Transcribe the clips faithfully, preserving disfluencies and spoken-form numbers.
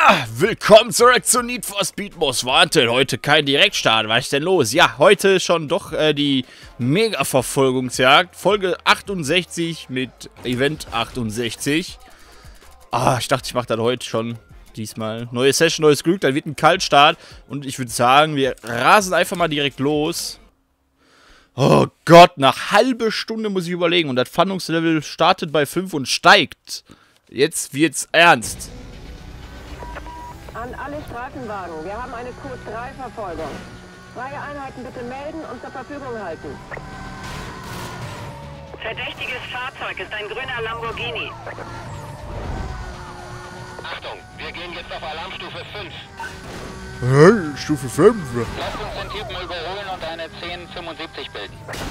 Ja, willkommen zurück zu Need for Speed Most Wanted. Heute kein Direktstart. Was ist denn los? Ja, heute schon doch äh, die Mega-Verfolgungsjagd. Folge achtundsechzig mit Event achtundsechzig. Ah, ich dachte, ich mache das heute schon. Diesmal. Neue Session, neues Glück. Dann wird ein Kaltstart. Und ich würde sagen, wir rasen einfach mal direkt los. Oh Gott, nach halbe Stunde muss ich überlegen. Und das Fahndungslevel startet bei fünf und steigt. Jetzt wird's ernst. An alle Straßenwagen, wir haben eine Code drei Verfolgung. Freie Einheiten bitte melden und zur Verfügung halten. Verdächtiges Fahrzeug ist ein grüner Lamborghini. Achtung, wir gehen jetzt auf Alarmstufe fünf. Hey, Stufe fünf. Lasst uns den Typen überholen und eine zehn fünfundsiebzig bilden.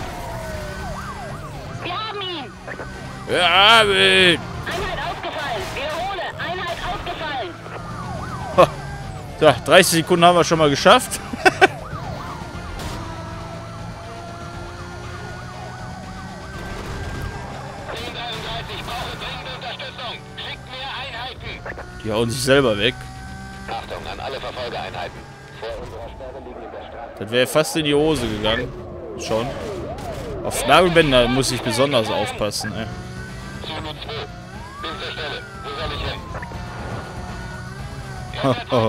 Wir haben ihn! Ja, mit. Einheit ausgefallen! Wiederhole! Einheit ausgefallen! So, dreißig Sekunden haben wir schon mal geschafft. zehn dreiunddreißig, brauche dringende Unterstützung. Schickt mehr Einheiten. Die hauen sich selber weg. Achtung an alle Verfolgereinheiten. Vor unserer Sperre liegen in der Straße. Das wäre fast in die Hose gegangen. Schon. Auf Nagelbänder muss ich besonders aufpassen, ey. Zulu zwei. Bis zur Stelle. Wo soll ich hin? Ho, ho.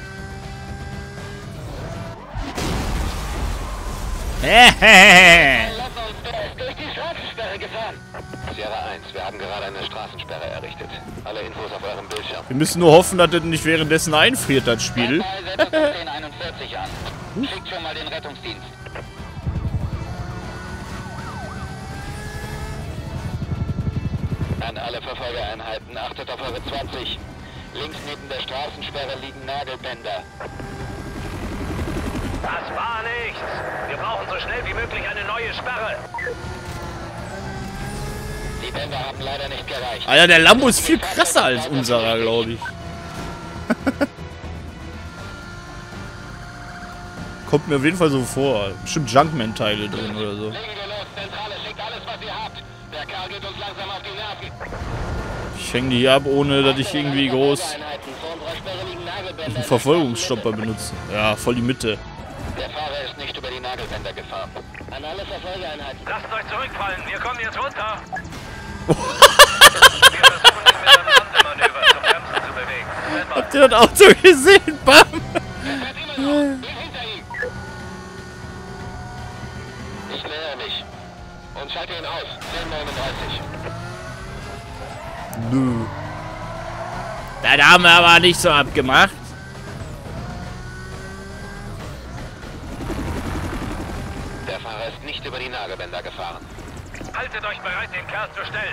Hehehe. Lass uns, der ist durch die Straßensperre gefahren. Sierra eins, wir haben gerade eine Straßensperre errichtet. Alle Infos auf eurem Bildschirm. Wir müssen nur hoffen, dass das nicht währenddessen einfriert, das Spiel. Setzt uns zehn einundvierzig an. Schickt schon mal den Rettungsdienst. An alle Verfolgereinheiten, achtet auf eure zwanzig. Links neben der Straßensperre liegen Nagelbänder. Das war nichts. Wir brauchen so schnell wie möglich eine neue Sperre. Die Bänder haben leider nicht gereicht. Alter, der Lambo ist viel krasser als unserer, glaube ich. Kommt mir auf jeden Fall so vor. Bestimmt Junkman-Teile drin oder so. Legen wir los, Zentrale, schickt alles, was ihr habt. Der Kerl geht uns langsam auf die Nerven. Ich hänge die hier ab, ohne dass ich irgendwie groß Einheiten, vor unserer Sperre liegen Nagelbänder. einen Verfolgungsstopper benutze. Ja, voll die Mitte. Der Fahrer ist nicht über die Nagelbänder gefahren. An alle Verfolgereinheiten. Lasst euch zurückfallen. Wir kommen jetzt runter. Wir versuchen ihn mit einem Landemanöver zum Bremsen zu bewegen. Stand by. Habt ihr das Auto gesehen? Bam! Er fährt immer noch. Bin hinter ihm. Ich nähere mich. Und schalte ihn aus. zehn neununddreißig. Nö. Das haben wir aber nicht so abgemacht. Der Fahrer ist nicht über die Nagelbänder gefahren. Haltet euch bereit, den Kerl zu stellen.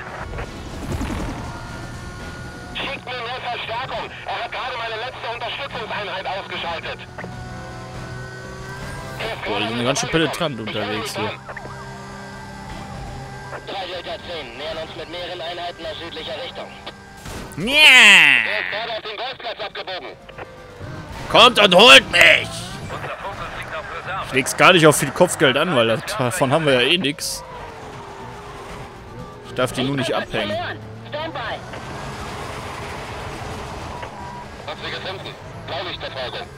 Schickt mir mehr Verstärkung. Er hat gerade meine letzte Unterstützungseinheit ausgeschaltet. Boah, die sind ganz schön penetrant unterwegs hier. drei Delta zehn, nähern uns mit mehreren Einheiten aus südlicher Richtung. Yeah! Er ist gerade auf den Golfplatz abgebogen. Kommt und holt mich! Unser Fokus liegt auf Reserve. Ich leg's gar nicht auf viel Kopfgeld an, weil davon haben wir ja eh nix. Ich darf die nur nicht abhängen. Stand by! Hat sie gefunden. Blaulichtverfolgung.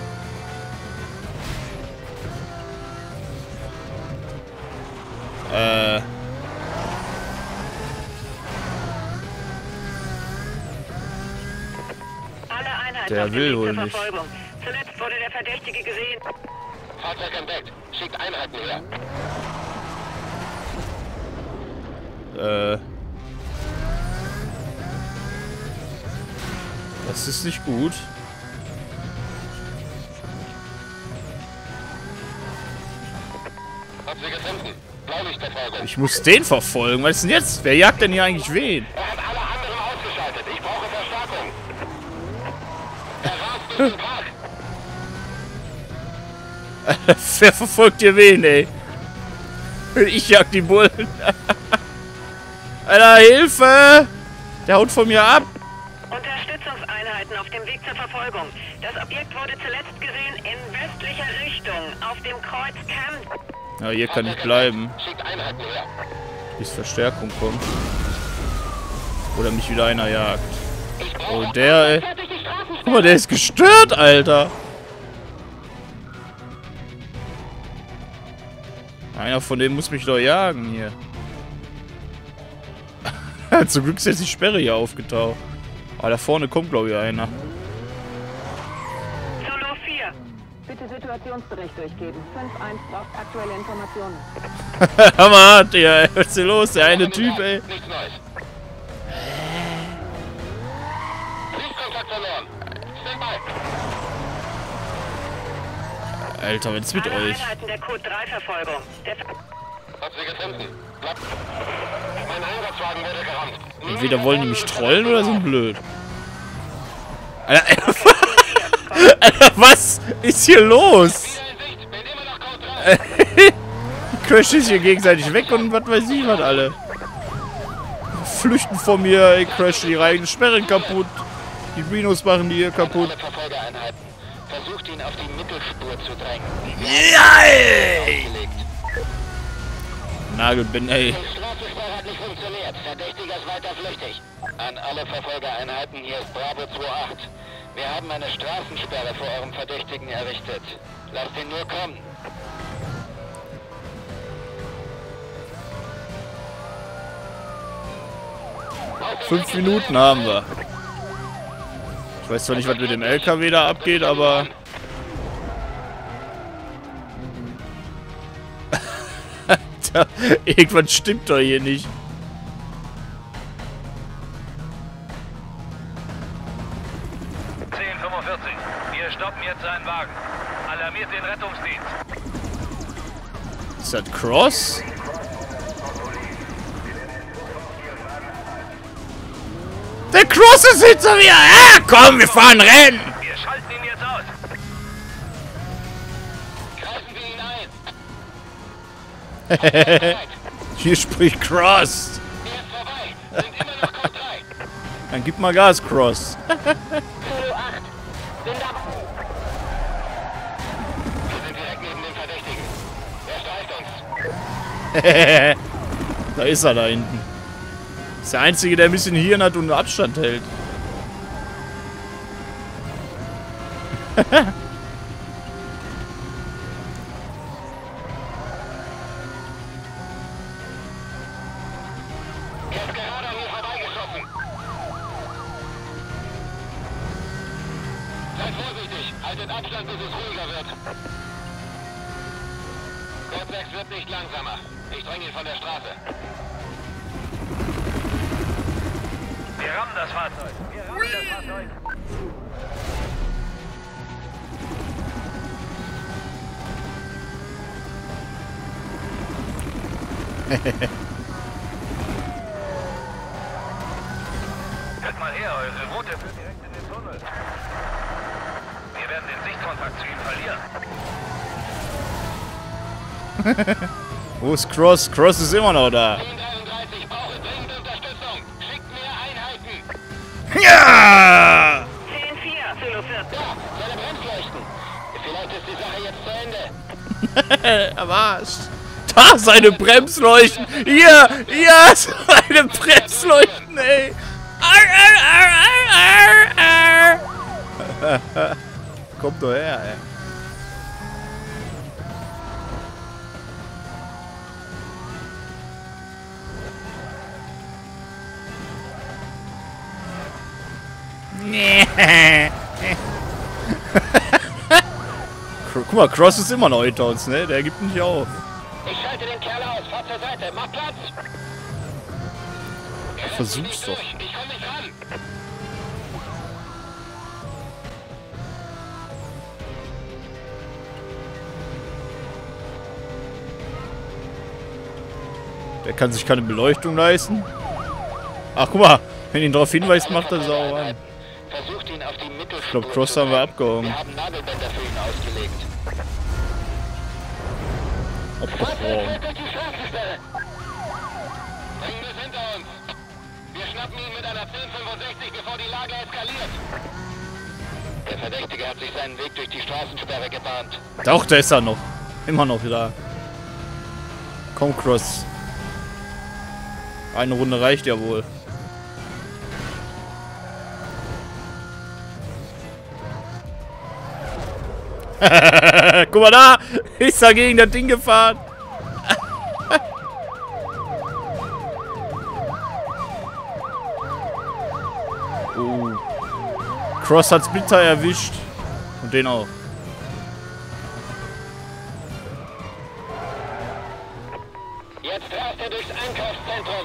Äh. Alle Einheiten Der auf dem will Weg wohl zur nicht. Verfolgung. Zuletzt wurde der Verdächtige gesehen. Fahrzeug entdeckt. Schickt Einheiten her. Äh. Das ist nicht gut. Hat sie gefunden. Blaulichtverfolgung. Ich muss den verfolgen. Was ist denn jetzt? Wer jagt denn hier eigentlich wen? Er hat alle anderen ausgeschaltet. Ich brauche Verstärkung. Er rast durch den Park. Wer verfolgt hier wen, ey? Ich jag die Bullen. Alter, Hilfe! Der haut von mir ab. Unterstützungseinheiten auf dem Weg zur Verfolgung. Das Objekt wurde zuletzt gesehen in westlicher Richtung auf dem Kreuz Camp. Ja, hier kann ich bleiben, Schickt Einheiten her. bis Verstärkung kommt. Oder mich wieder einer jagt. Ich Oh, brauche der, ey. Fährt durch die Straßen Guck mal, der ist gestört, Alter. Einer von denen muss mich doch jagen hier. Zum Glück ist jetzt die Sperre hier aufgetaucht. Aber da vorne kommt, glaube ich, einer. Zulu vier. Bitte Situationsbericht durchgeben. fünf eins braucht aktuelle Informationen. Hammer, der, was ist hier los? Der eine Typ, ey. Nichts Neues. Sichtkontakt verloren. Standby. Alter, was ist mit Alle euch? Einheiten der Code drei Verfolgung. Der Ver Hab sie gefunden. Bleib. Mein Einsatzwagen wurde gerammt. Entweder wollen die mich trollen oder sind blöd. Alter, Alter, was ist hier los? Wieder in Sicht. Bin immer noch Code drei. Die crashen sich hier gegenseitig weg und was weiß ich was alle. Flüchten von mir, ey, crashen die eigene Sperren kaputt. Die Rhinos machen die hier kaputt. Alle Verfolgereinheiten. Versucht ihn auf die Mittelspur zu drängen. Ja, ey. Ausgelegt. Nagelbind, ey. Die Straßensperre hat nicht funktioniert. Verdächtiger ist weiter flüchtig. An alle Verfolgereinheiten, hier ist Bravo zwei acht. Wir haben eine Straßensperre vor eurem Verdächtigen errichtet. Lasst ihn nur kommen. Fünf Minuten haben wir. Ich weiß zwar nicht, was mit dem L K W da abgeht, aber... Alter, irgendwas stimmt doch hier nicht. zehn fünfundvierzig. Wir stoppen jetzt einen Wagen. Alarmiert den Rettungsdienst. Ist das Cross? Der Cross ist hinter mir! Ja, komm, wir fahren Rennen! Wir schalten ihn jetzt aus. Greifen wir ihn ein. Hier spricht Cross. Er ist vorbei. Sind immer noch Code drei. Dann gib mal Gas, Cross. Zulu acht. Bin da. Wir sind direkt neben dem Verdächtigen. Er streift uns. Da ist er da hinten. Ist der Einzige, der ein bisschen Hirn hat und Abstand hält. Er ist gerade an mir vorbeigeschossen. Seid vorsichtig. Haltet Abstand, bis es ruhiger wird. Code sechs wird nicht langsamer. Ich dränge ihn von der Straße. Wir rammen das Fahrzeug. Wir rammen das Fahrzeug. Hört mal her, eure Route führt direkt in den Tunnel. Wir werden den Sichtkontakt zu ihm verlieren. Wo ist Cross? Cross ist immer noch da. zehn dreiunddreißig brauche dringende Unterstützung. Schickt mir Einheiten. Ja! zehn vier. Zulu vier. Ja, seine Bremsleuchten. Vielleicht ist die Sache jetzt zu Ende. Am Arsch. Da, seine Bremsleuchten. Hier, hier, seine Bremsleuchten, ey. Ar, ar, ar, ar, ar. Kommt doch her, ey. Guck mal, Cross ist immer noch hinter uns, ne? Der gibt nicht auf. Ich schalte den Kerl aus. Fahr zur Seite. Mach Platz. Er lässt Versuch's mich nicht doch. durch. Ich komm nicht ran. Der kann sich keine Beleuchtung leisten. Ach, guck mal, wenn ihn darauf hinweist, macht er es auch an. Versucht ihn auf die Mittelspur. Ich glaube, Cross haben wir abgehoben. Wir haben Nagelbänder für ihn ausgelegt. Abgebrochen. Fährt durch die Straßensperre. Bringen wir es hinter uns. Wir schnappen ihn mit einer zehn fünfundsechzig, bevor die Lage eskaliert. Der Verdächtige hat sich seinen Weg durch die Straßensperre gebahnt. Doch, da ist er noch. Immer noch da. Komm, Cross. Eine Runde reicht ja wohl. Guck mal da! Ist da gegen das Ding gefahren. Oh. Cross hat Splitter erwischt. Und den auch. Jetzt rast er durchs Einkaufszentrum.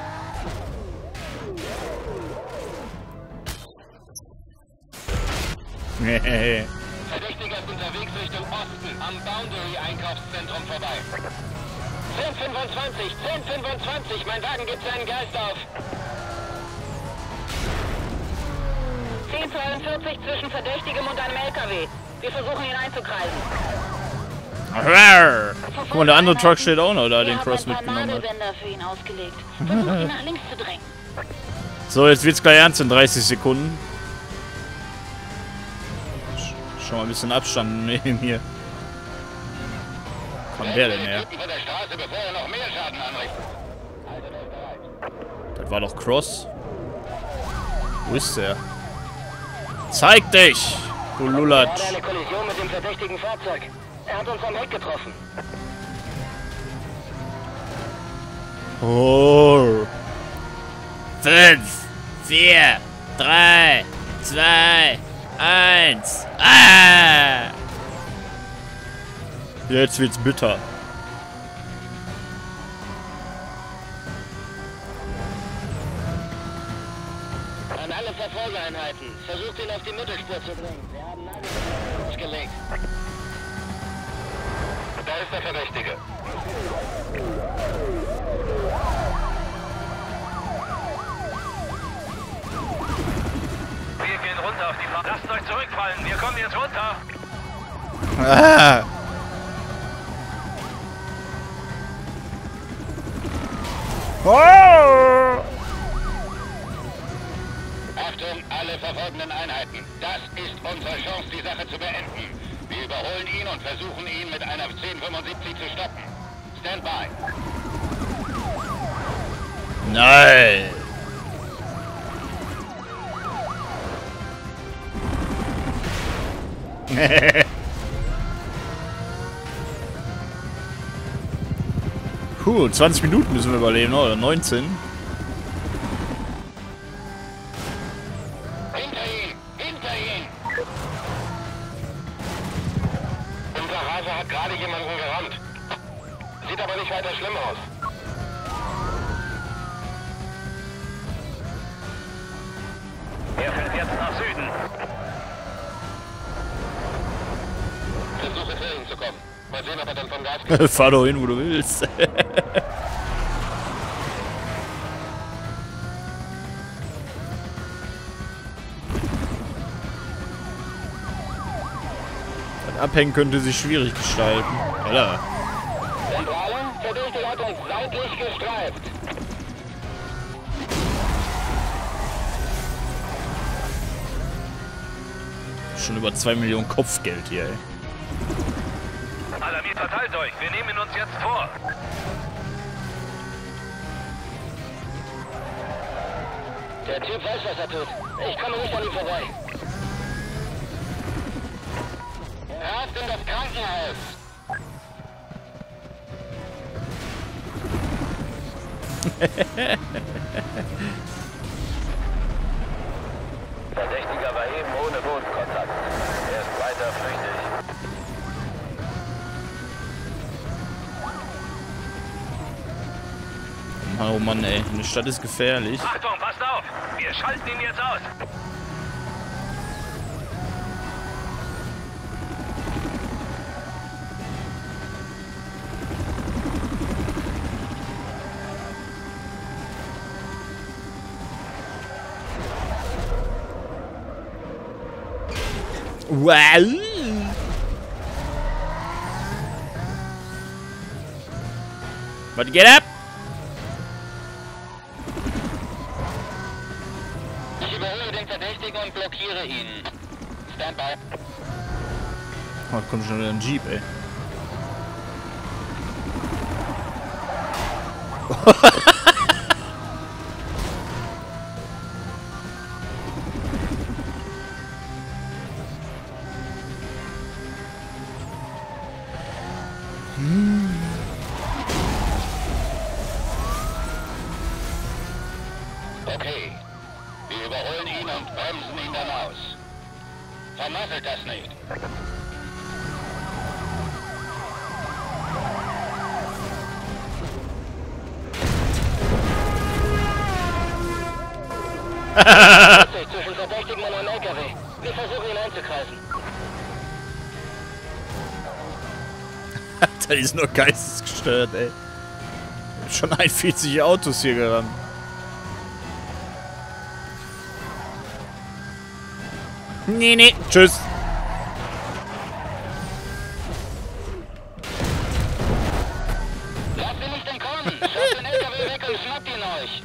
Verdächtiger ist unterwegs Richtung Osten, am Boundary-Einkaufszentrum vorbei. zehn fünfundzwanzig, zehn fünfundzwanzig, mein Wagen gibt seinen Geist auf. zehn zweiundvierzig zwischen Verdächtigem und einem L K W. Wir versuchen ihn einzukreisen. Guck mal, der andere Truck steht auch noch da, den Cross mitgenommen hat. Für ihn ausgelegt. Versucht ihn nach links zu drängen. So, jetzt wird's gleich ernst in dreißig Sekunden. Schon mal ein bisschen Abstand nehmen hier. Kommt der denn her? Das war doch Cross. Wo ist der? Zeig dich, du Er Lulatsch. hatte eine Kollision mit dem verdächtigen Fahrzeug. Er hat uns am Heck getroffen. Oh. Fünf, vier, drei, zwei, eins. Ah! Jetzt wird's bitter. An alle Verfolgereinheiten. Versucht ihn auf die Mittelspur zu bringen. Wir haben alle ausgelegt. Da ist der Verdächtige. Wir gehen runter auf die Fahrt. Lasst euch zurückfallen. Wir kommen jetzt runter. Ah! Oh! Achtung, alle verfolgenden Einheiten. Das ist unsere Chance, die Sache zu beenden. Wir überholen ihn und versuchen ihn mit einer zehn fünfundsiebzig zu stoppen. Stand by. Nein! Puh, zwanzig Minuten müssen wir überleben, oder? neunzehn? Hinter ihn! Hinter ihn! Unser Raser hat gerade jemanden gerammt. Sieht aber nicht weiter schlimm aus. Er fährt jetzt nach Süden. Versuche für ihn zu kommen. Mal sehen, ob er dann vom Gas geht. Fahr doch hin, wo du willst. Das Abhängen könnte sich schwierig gestalten. Alter. Zentrale, Verdächtige hat uns seitlich gestreift. Schon über zwei Millionen Kopfgeld hier, ey. Alarmiert, verteilt euch. Wir nehmen uns jetzt vor. Der Typ weiß, was er tut. Ich komme nicht an ihm vorbei. Rast in das Krankenhaus. Verdächtiger war eben ohne Bodenkontakt. Er ist weiter flüchtig. Oh Mann, ey. Eine Stadt ist gefährlich. Achtung, passt auf! Wir schalten ihn jetzt aus! Wow. But get up! Ich überhole den Verdächtigen und blockiere ihn. Stand by. Oh, kommt schon wieder ein Jeep, ey. Okay. Wir überholen ihn und bremsen ihn dann aus. Vermasselt das nicht. Zwischen Verdächtigen und einem L K W. Wir versuchen ihn einzukreisen. Alter, die sind nur geistesgestört, ey. Schon einundvierzig Autos hier gerannt. Nee, nee. Tschüss. Lasst ihn nicht entkommen! Schaut den L K W weg und schnappt ihn euch!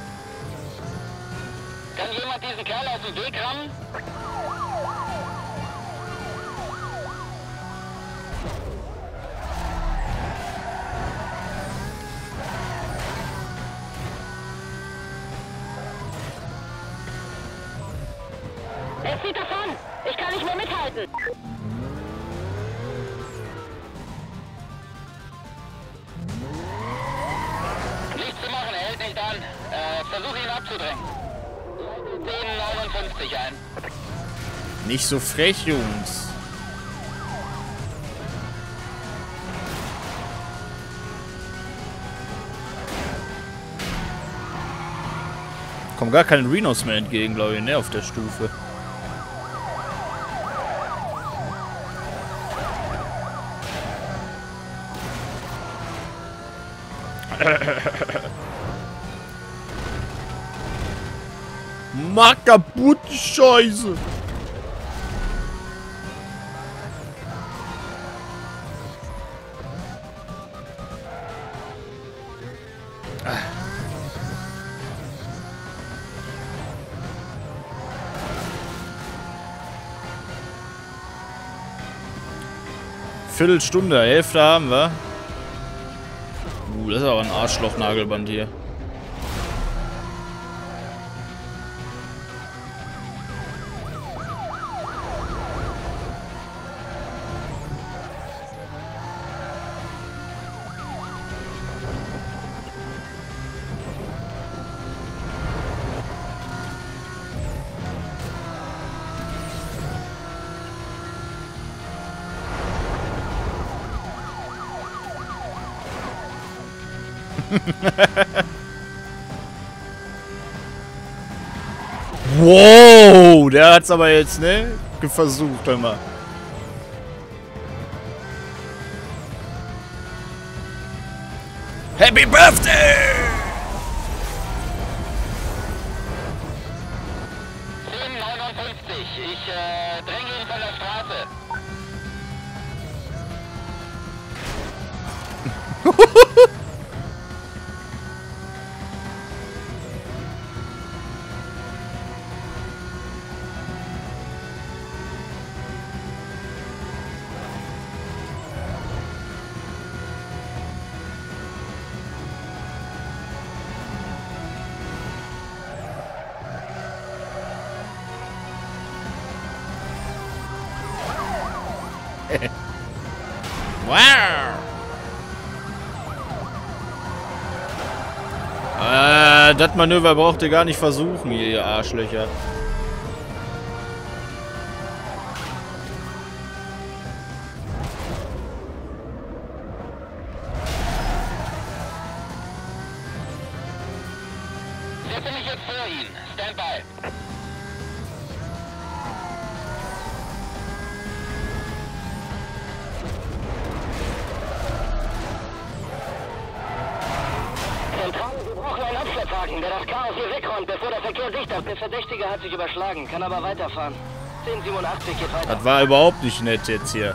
Kann jemand diesen Kerl aus dem Weg rammen? Er zieht davon! Ich kann nicht mehr mithalten! Nichts zu machen, er hält nicht an. Äh, versuche ihn abzudrängen. zehn neunundfünfzig ein. Nicht so frech, Jungs. Kommen gar keine Rhinos mehr entgegen, glaube ich, ne, auf der Stufe. Mach kaputt, die Scheiße! Viertelstunde, Hälfte haben wir. Uh, das ist aber ein Arschloch-Nagelband hier. Wow, der hat's aber jetzt, ne? Versucht immer. Happy Birthday! zehn neunundfünfzig. Ich äh, dränge ihn von der Straße. Wow! Äh, das Manöver braucht ihr gar nicht versuchen, hier, ihr Arschlöcher. Setze mich jetzt vor ihn. Stand by. Zentrale, wir brauchen einen Abschleppwagen, der das Chaos hier wegräumt, bevor der Verkehr dicht ist. Der Verdächtige hat sich überschlagen, kann aber weiterfahren. zehn siebenundachtzig geht weiter. Das war überhaupt nicht nett jetzt hier.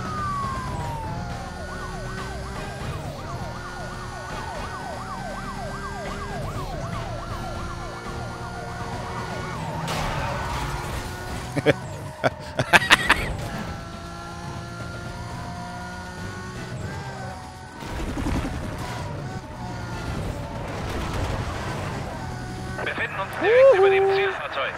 Wir befinden uns direkt über dem Zielfahrzeug.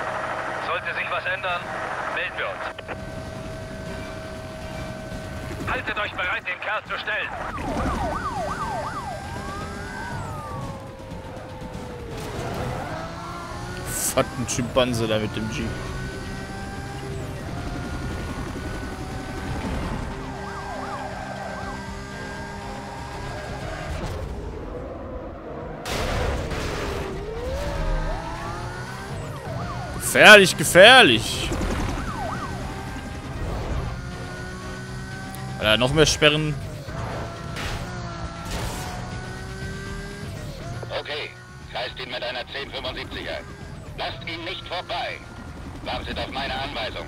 Sollte sich was ändern, melden wir uns. Haltet euch bereit, den Kerl zu stellen. Fucking Schimpanse da mit dem Jeep. Gefährlich, gefährlich. Alter, noch mehr Sperren. Okay, kreist ihn mit einer zehn fünfundsiebziger. Lasst ihn nicht vorbei. Wartet auf meine Anweisung.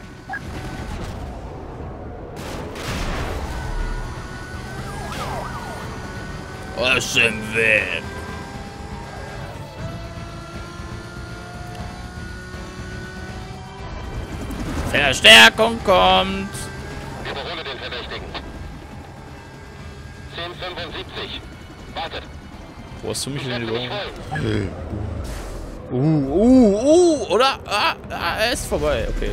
Aus dem Weg. Verstärkung kommt. Überhole den Verdächtigen. zehn fünfundsiebzig. Wartet. Wo hast du mich Ich denn setze mich überholt? voll. Uh, uh, uh, oder? Ah, ah, er ist vorbei, okay.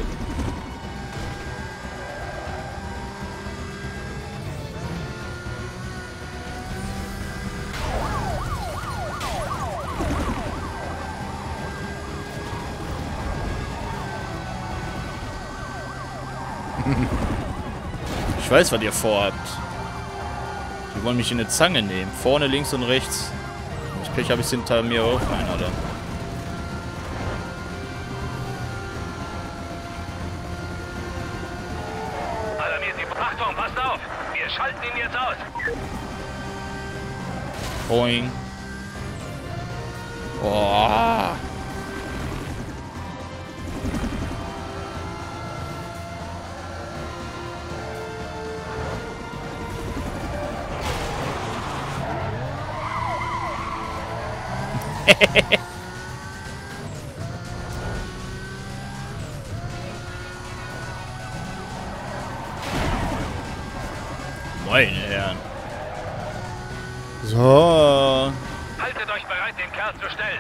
Ich weiß, was ihr vorhabt. Die wollen mich in eine Zange nehmen. Vorne, links und rechts. Wenn ich Pech habe, ich hinter mir auch ein, oder? Alarmiert die Achtung, passt auf! Wir schalten ihn jetzt aus! Boing. Oh. Meine Herren. So. Haltet euch bereit, den Kerl zu stellen!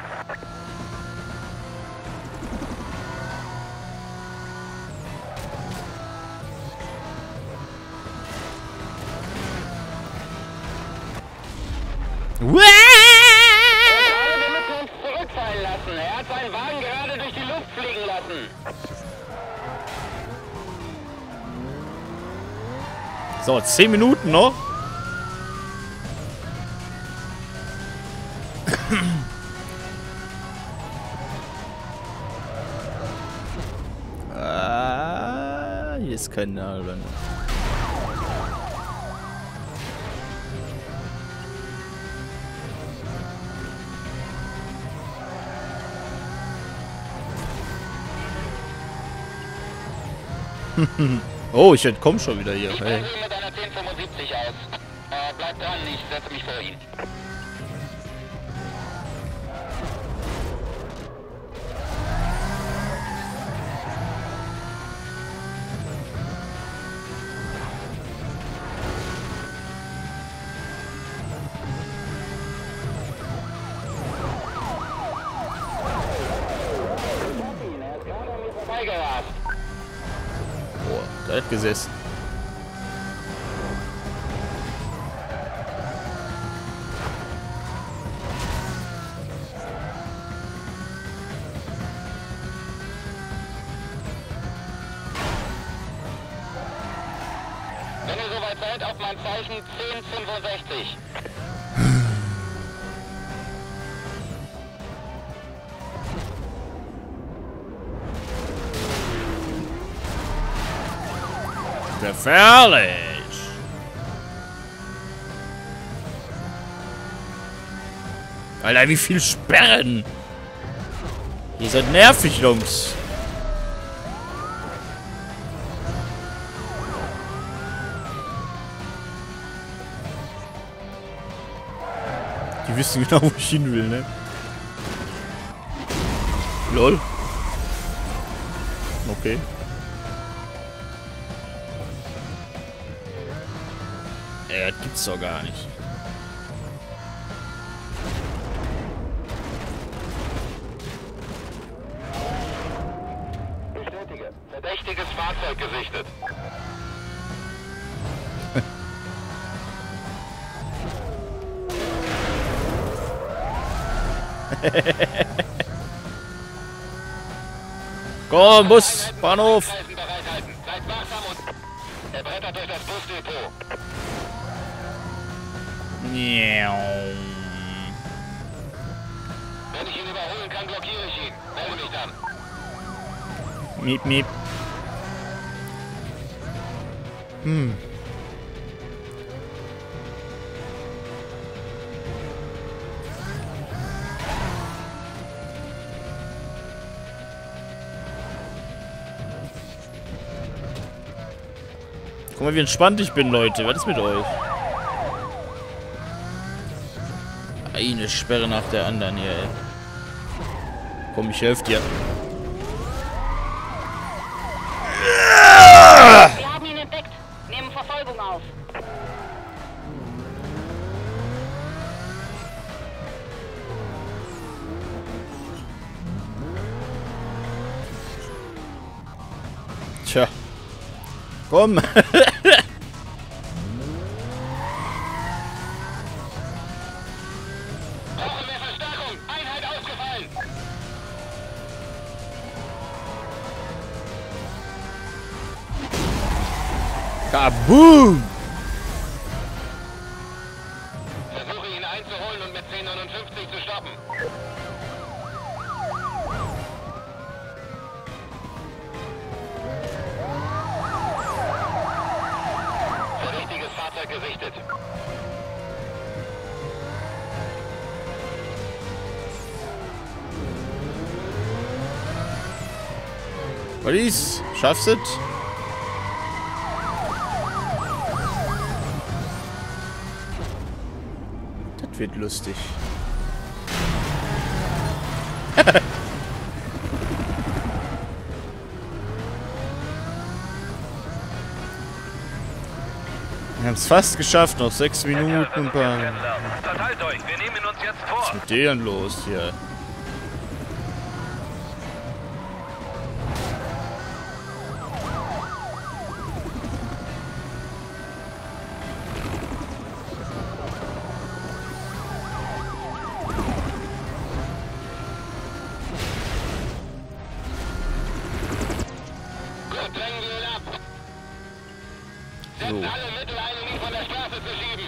Uah! Wir müssen uns zurückfallen lassen. Er hat seinen Wagen gerade durch die Luft fliegen lassen. So, zehn Minuten noch. Ah, hier ist kein Nagel. Oh, ich entkomme schon wieder hier. Ich Hey. bringe ihn mit einer zehn fünfundsiebzig aus. Äh, bleibt dran, ich setze mich vor ihn. Er ist gerade an mir vorbeigerast. Boah, da hat gesessen. Wenn ihr soweit seid, auf mein Zeichen zehn fünfundsechzig. Gefährlich. Alter, wie viel Sperren. Ihr seid nervig, Jungs. Die wissen genau, wo ich hin will, ne? Lol. Okay. Ey, das gibt's doch gar nicht. Bestätige. Verdächtiges Fahrzeug gesichtet. Komm, Bus, Bahnhof. Bereithalten. Seid wachsam und... Er brettert durch das Busdepot. Miau. Wenn ich ihn überholen kann, blockiere ich ihn. Melde mich dann. Miep, miep. Hm. Guck mal, wie entspannt ich bin, Leute. Was ist mit euch? Eine Sperre nach der anderen hier, ey. Komm, ich helfe dir. Wir haben ihn entdeckt. Nehmen Verfolgung auf. Tja. Komm. Brauchen wir Verstärkung. Einheit ausgefallen. Kaboom! Versuche ihn einzuholen und mit zehn neunundfünfzig zu stoppen. Verdächtiges Fahrzeug gesichtet. Was ist? Schaffst du es? Das wird lustig. Wir haben es fast geschafft, noch sechs Minuten und ein paar... Verteilt euch, wir nehmen uns jetzt vor. Was ist mit denen los hier? Gut, drängen wir ihn ab. Setzt So. alle Mittel ein, um ihn von der Straße zu schieben.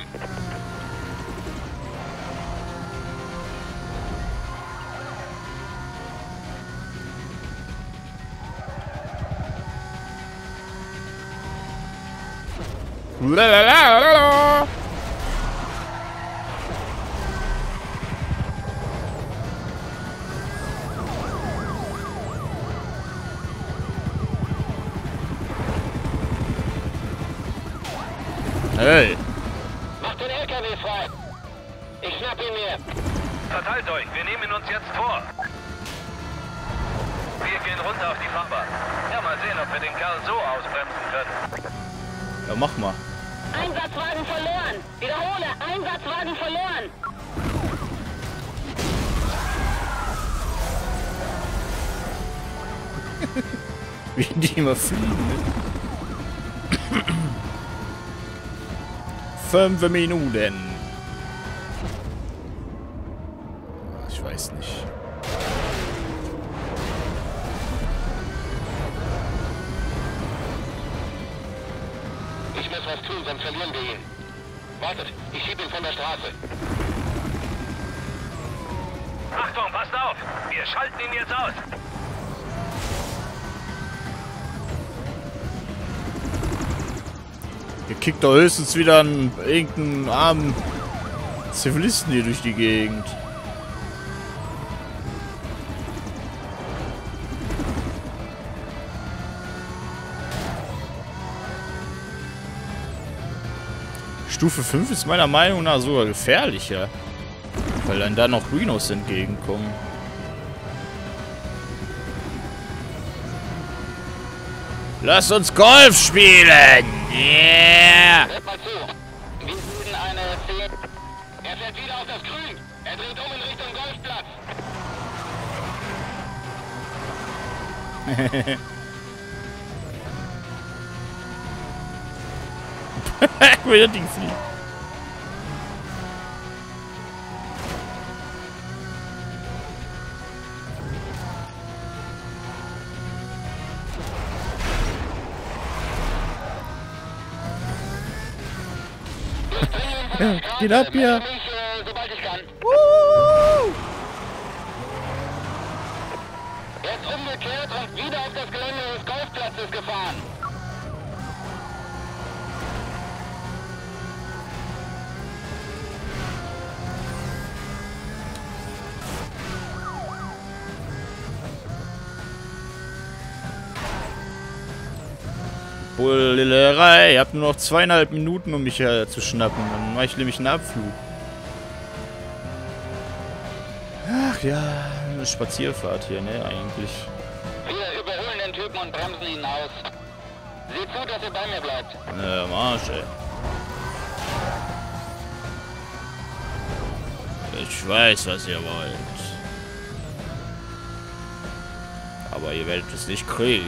Lalalala. Hey. Macht den L K W frei. Ich schnapp ihn mir. Verteilt euch, wir nehmen uns jetzt vor. Wir gehen runter auf die Fahrbahn. Ja, mal sehen, ob wir den Kerl so ausbremsen können. Ja, mach mal. Einsatzwagen verloren. Wiederhole, Einsatzwagen verloren. Wie die immer fliegen. Fünf Minuten. Ich weiß nicht. Ich muss was tun, sonst verlieren wir ihn. Wartet, ich schieb ihn von der Straße. Achtung, passt auf! Wir schalten ihn jetzt aus. Ihr kickt doch höchstens wieder einen irgendeinen armen Zivilisten hier durch die Gegend. Stufe fünf ist meiner Meinung nach sogar gefährlicher. Weil dann da noch Rhinos entgegenkommen. Lass uns Golf spielen! Yeah! Hört mal zu. Wir bilden eine zehn. Er fährt wieder auf das Grün. Er dreht um in Richtung Golfplatz. Wie das Ding fliegt. Geht ab hier. Mich, äh, sobald ich kann. Jetzt umgekehrt und wieder auf das Gelände des Golfplatzes gefahren. Bullerei. Ihr habt nur noch zweieinhalb Minuten, um mich äh, zu schnappen. Dann mache ich nämlich einen Abflug. Ach ja, eine Spazierfahrt hier, ne, eigentlich. Wir überholen den Typen und bremsen ihn aus. Seht zu, dass ihr bei mir bleibt. Ja, am Arsch, ey. Ich weiß, was ihr wollt. Aber ihr werdet es nicht kriegen.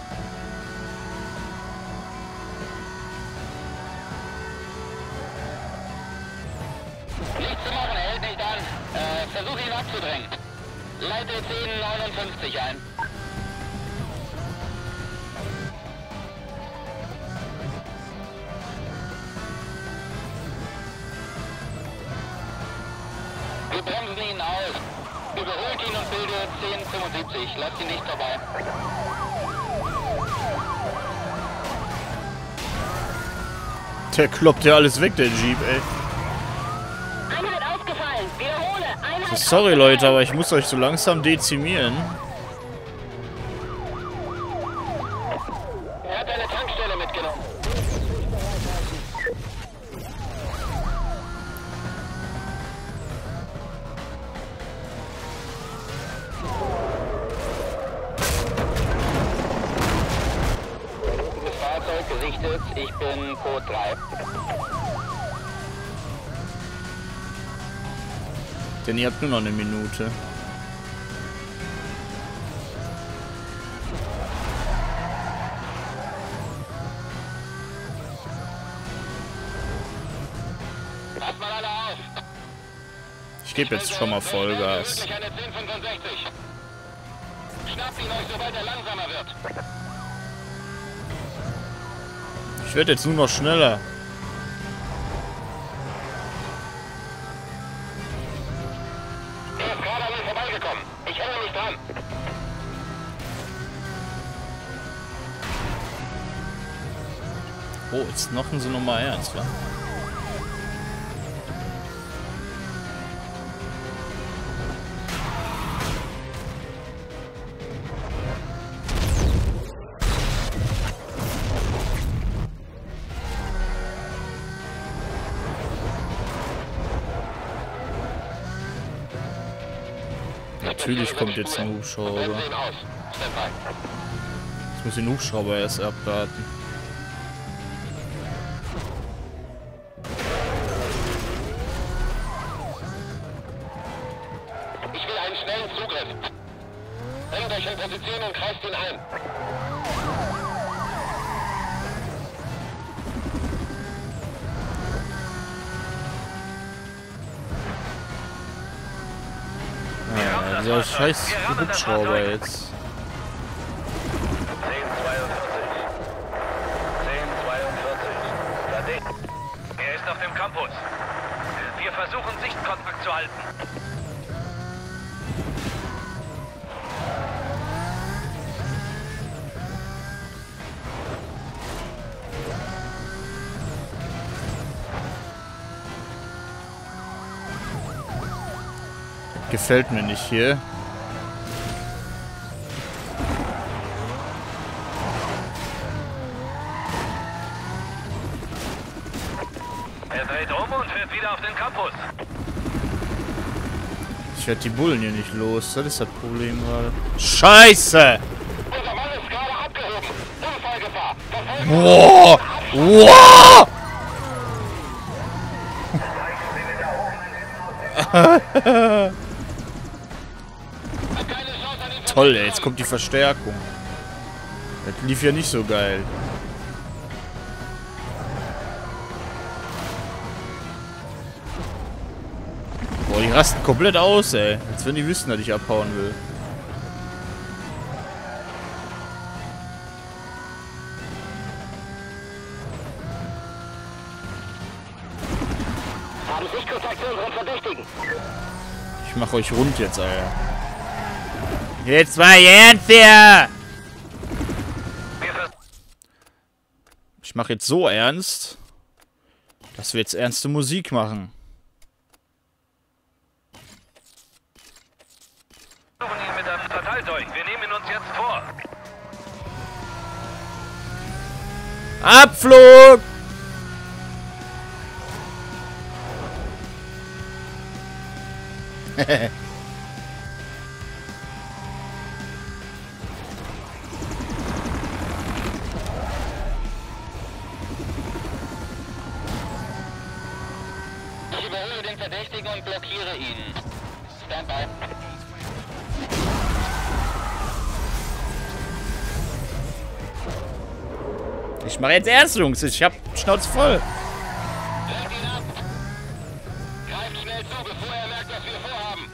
Nichts zu machen, er hält nicht an. Äh, versuch ihn abzudrängen. Leite zehn neunundfünfzig ein. Wir bremsen ihn aus. Überholt ihn und bildet zehn fünfundsiebzig. Lasst ihn nicht vorbei. Der kloppt ja alles weg, der Jeep, ey. Einheit ausgefallen. Wiederhole. Einheit Sorry, Leute, aber ich muss euch so langsam dezimieren. Er hat eine Tankstelle mitgenommen. Das Fahrzeug gesichtet. Ich bin Code drei. Denn ihr habt nur noch eine Minute. Passt mal alle auf. Ich gebe jetzt schon mal Vollgas. Wirklich eine zehn fünfundsechzig. Schnappt ihn euch, sobald er langsamer wird. Ich werde jetzt nur noch schneller. Er ist gerade an mir vorbeigekommen. Ich hänge mich dran. Oh, jetzt noch ein so nochmal ernst, wa? Natürlich kommt jetzt ein Hubschrauber. Bremsen ihn aus. Standby. Ich muss den Hubschrauber erst abwarten. Ich will einen schnellen Zugriff. Bringt euch in Position und kreist ihn ein. Ja, dieser scheiß Hubschrauber jetzt. zehn zweiundvierzig. zehn zweiundvierzig. Verdeckt. Er ist auf dem Campus. Wir versuchen, Sichtkontakt zu halten. Gefällt mir nicht hier. Er dreht um und fährt wieder auf den Campus. Ich werde die Bullen hier nicht los. Das ist das Problem gerade. Scheiße! Unser Mann ist gerade abgehoben. Unfallgefahr. Verfolgt Boah! Wow! keine Chance an ihn. Toll, ey, jetzt kommt die Verstärkung. Das lief ja nicht so geil. Boah, die rasten komplett aus, ey. Als wenn die wüssten, dass ich abhauen will. haben Sichtkontakt zu unseren Verdächtigen. Ich mach euch rund jetzt, Alter. Jetzt mal ernst hier! Ich mach jetzt so ernst, dass wir jetzt ernste Musik machen. Wir versuchen ihn mit der verteilt euch. Wir nehmen ihn uns jetzt vor. Abflug! Ich überhole den Verdächtigen und blockiere ihn. Standby. Ich mache jetzt ernst, Jungs. Ich hab Schnauze voll. Lenkt ihn ab. Greift schnell zu, bevor er merkt, was wir vorhaben.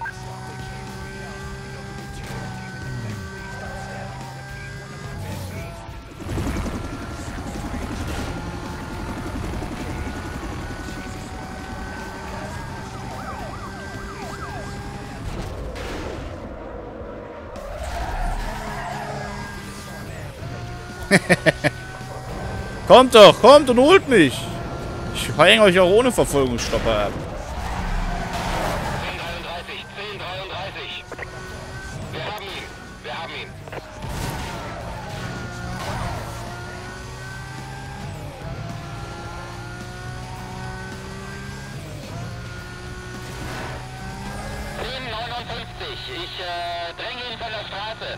Kommt doch, kommt und holt mich. Ich hänge euch auch ohne Verfolgungsstopper ab. zehn dreiunddreißig, zehn dreiunddreißig. Wir haben ihn. Wir haben ihn. zehn neunundfünfzig. Ich äh, dränge ihn von der Straße.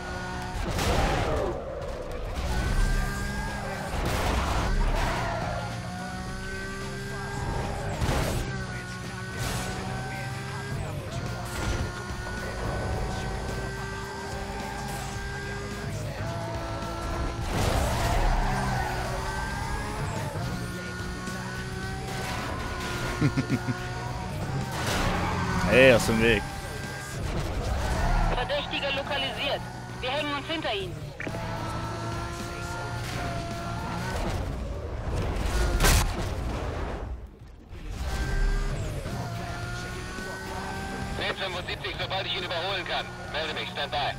Hey, aus dem Weg. Verdächtiger lokalisiert. Wir hängen uns hinter ihn. zehn fünfundsiebzig, sobald ich ihn überholen kann. Melde mich, Standby.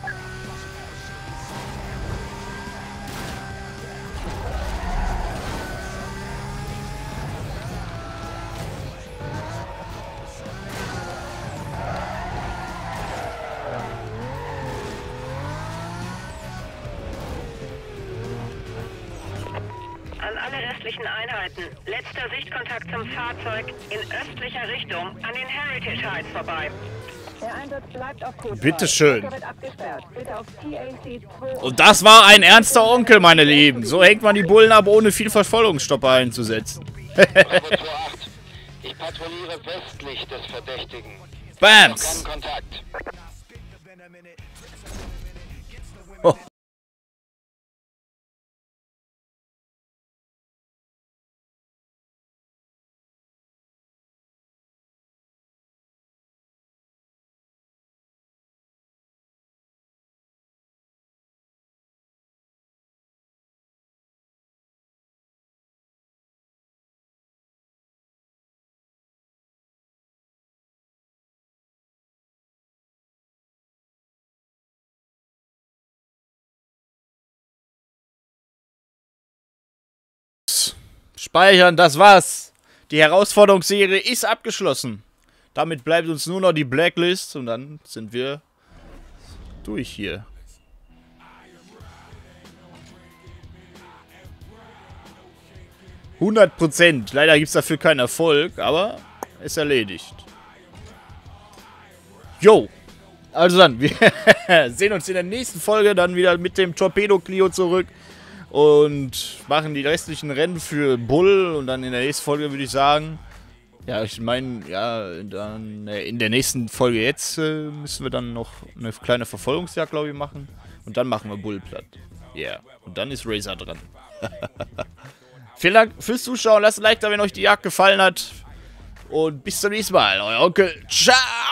An alle restlichen Einheiten. Letzter Sichtkontakt zum Fahrzeug in östlicher Richtung an den Heritage Heights vorbei. Der Einsatz bleibt auf Kurs. Bitteschön. Wird abgesperrt. Bitte auf T A C zwei. Und das war ein ernster Onkel, meine Lieben. So hängt man die Bullen ab, ohne viel Verfolgungsstopper einzusetzen. Bravo zwei acht. Ich patrouilliere westlich des Verdächtigen. Bams! Keinen Kontakt. Oh. Speichern, das war's. Die Herausforderungsserie ist abgeschlossen. Damit bleibt uns nur noch die Blacklist und dann sind wir durch hier. hundert Prozent. Leider gibt es dafür keinen Erfolg, aber ist erledigt. Jo. Also dann, wir sehen uns in der nächsten Folge dann wieder mit dem Torpedo Clio zurück. Und machen die restlichen Rennen für Bull. Und dann in der nächsten Folge würde ich sagen, ja, ich meine, ja, dann äh, in der nächsten Folge jetzt äh, müssen wir dann noch eine kleine Verfolgungsjagd, glaube ich, machen. Und dann machen wir Bull platt. Ja, yeah. Und dann ist Razor dran. Vielen Dank fürs Zuschauen. Lasst ein Like da, wenn euch die Jagd gefallen hat. Und bis zum nächsten Mal. Euer Onkel. Ciao!